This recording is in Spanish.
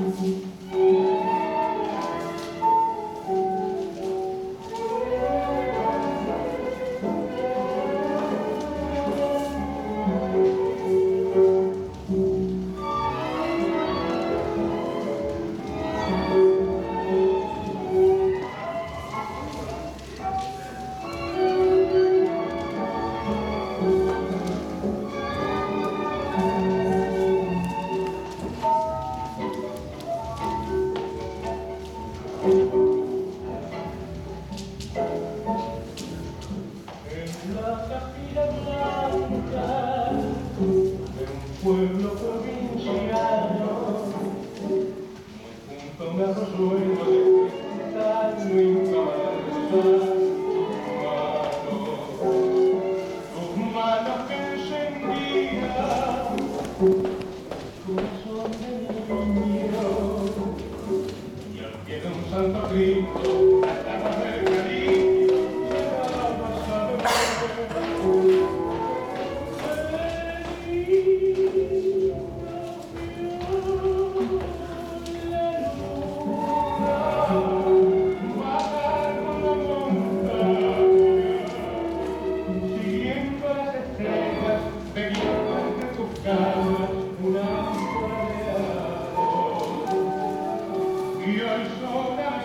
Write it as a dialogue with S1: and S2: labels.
S1: Pueblo provinciano, muy junto me arroyo de cristal, no incansable tus manos que encendían, corazón de niño, y al pie de un santo Cristo, la cama del cariño, llegabas a beber. Y hoy son